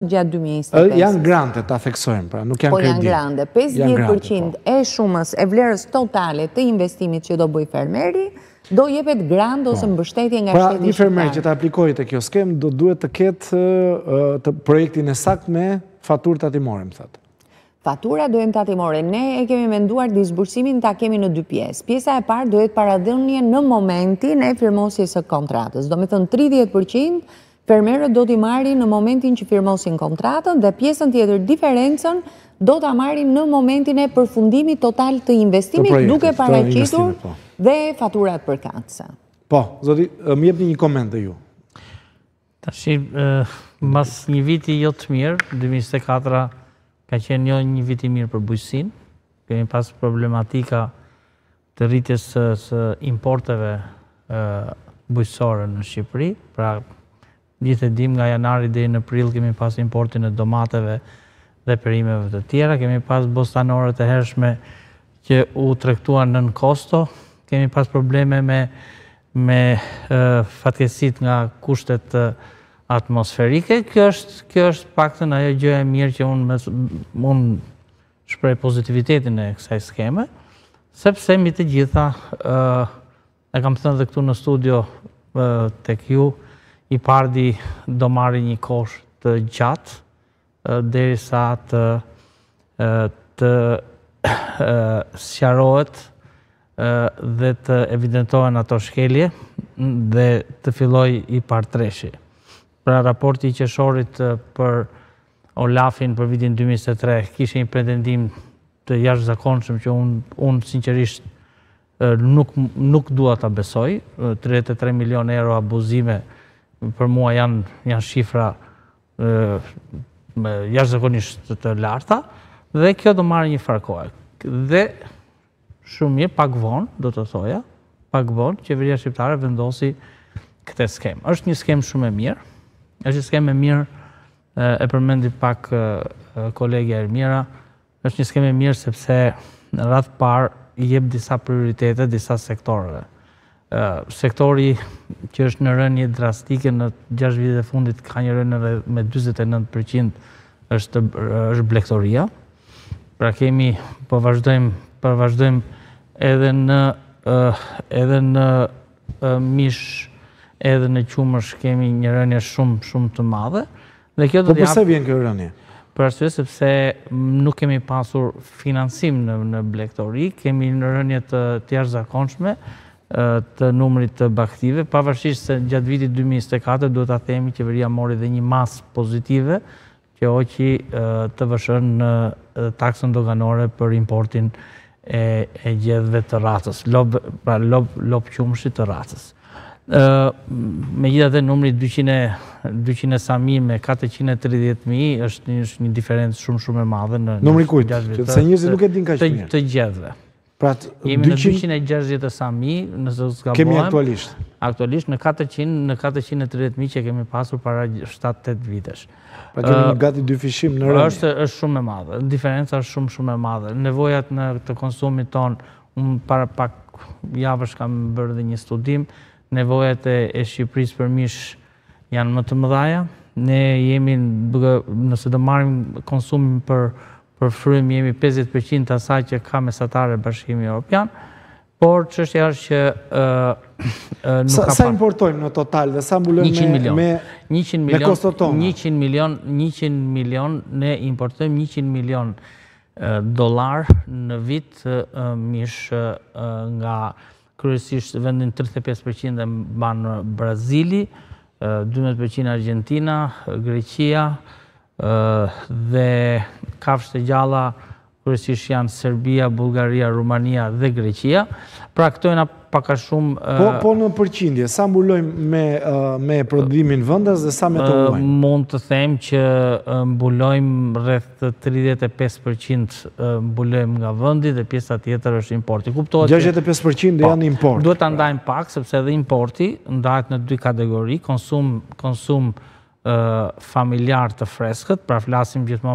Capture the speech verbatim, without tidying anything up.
gjatë dy mijë e njëzet e pesë. Janë grante, ta theksojmë, pra, nuk janë kredi. Po janë grante. pesëdhjetë përqind e shumës e vlerës totale të investimit që do bëj fermeri, do jepet grant ose mbështetje nga shteti shqiptar. Pra, një fermer që ta aplikojë të kjo skem, do duhet të ketë projektin e sakt me faturë tatimore, më thatë. Fatura do jenë tatimore. Ne e kemi menduar disbursimin ta kemi në dy pjesë. Pjesa e parë do jetë paradhënie në momentin e firmosjes së kontratës. Do me thënë tridhjetë përqind fermerët do t'i marrin në momentin që firmosin kontratën dhe pjesën tjetër diferencën do t'a marrin në momentin e përfundimit total të investimit duke paraqitur dhe faturat përkatëse. Po, zoti, më jepni një koment dhe ju. Tashi, mas një viti jo të mirë, dy mijë e njëzet e katër ka qenë jo një vit i mirë për bujqësinë. Kemi pas problematika të rritjes së importeve bujqësore në Shqipëri. Pra, gjithë e dim nga janari deri në prill kemi pas importin e domateve dhe perimeve të tjera. Kemi pas bostanorët e hershme që u tregtuan nën kosto. Kemi pas probleme me me fatkeqësitë nga kushtet atmosferike. Kjo është, kjo është paktën ajo gjë e mirë që unë unë shpreh pozitivitetin e kësaj skeme, sepse mbi të gjitha e kam thënë dhe këtu në studio tek ju, i pardi do marrë një kohë të gjatë derisa të të sqarohet dhe të evidentohen ato shkelje dhe të filloj i partreshi. Pra raporti i qershorit për Olafin për vitin dy mijë e njëzet e tre kishte një pretendim të jashtëzakonshëm që unë unë sinqerisht nuk nuk dua ta besoj. tridhjetë e tre milion euro abuzime për mua janë janë shifra jashtëzakonisht të larta dhe kjo do marrë një farë kohe. Dhe shumë mirë, pak vonë, do të thoja, pak vonë, qeveria shqiptare vendosi këtë skemë. Është një skemë shumë e mirë. Është një skemë e mirë, e përmendi pak kolegja Ermira, është një skemë e mirë sepse në radhë parë i jep disa prioritete disa sektoreve. Sektori që është në rënje drastike në gjashtë vitet e fundit ka një rënje me njëzet e nëntë përqind është është blegtoria. Pra kemi po vazhdojmë po vazhdojmë edhe në edhe në mish edhe në qumësh kemi një rënje shumë shumë të madhe. Dhe kjo do të japë. Po pse vjen kjo rënje? Për arsye sepse nuk kemi pasur financim në në blegtori, kemi në rënje të jashtëzakonshme të numrit të baktive, pavarësisht se gjatë vitit dy mijë e njëzet e katër duhet ta themi qeveria mori dhe një mas pozitive që hoqi të vëshën në taksën doganore për importin e e gjedhve të racës, lob pra lob lob qumshit të racës. Megjithatë numri dyqind sami me katërqind e tridhjetë mijë është është një diferencë shumë shumë e madhe në numri kujt? Se njerëzit nuk e dinë kaq mirë. Të gjedhve. Pra jemi në dyqind e gjashtëdhjetë sami, nëse s'gabojmë. Kemi aktualisht. Aktualisht në katërqind në katërqind e tridhjetë mijë që kemi pasur para shtatë tetë vitesh. Pra kemi gati dy fishim në rënje. Është është shumë e madhe. Diferenca është shumë shumë e madhe. Nevojat në të konsumit ton, unë para pak javësh kam bërë dhe një studim, nevojat e Shqipërisë për mish janë më të mëdha. Ne jemi nëse do marrim konsumin për për frym jemi pesëdhjetë përqind të asaj që ka mesatare Bashkimi Evropian, por çështja është që nuk ka. Sa importojmë në total dhe sa mbulojmë me me kostot tona? njëqind milion, njëqind milion ne importojmë njëqind milion dollar në vit mish nga kryesisht vendin tridhjetë e pesë përqind e mban Brazili, dymbëdhjetë përqind Argentina, Greqia dhe kafshët e gjalla kryesisht janë Serbia, Bullgaria, Rumania dhe Greqia. Pra këto janë pak a shumë Po po në përqindje, sa mbulojmë me me prodhimin vendas dhe sa me të ulojmë? Mund të them që mbulojmë rreth tridhjetë e pesë përqind mbulojmë nga vendi dhe pjesa tjetër është importi. Kuptohet gjashtëdhjetë e pesë përqind janë import. Duhet ta ndajmë pak sepse edhe importi ndahet në dy kategori, konsum konsum familjar të freskët, pra flasim gjithmonë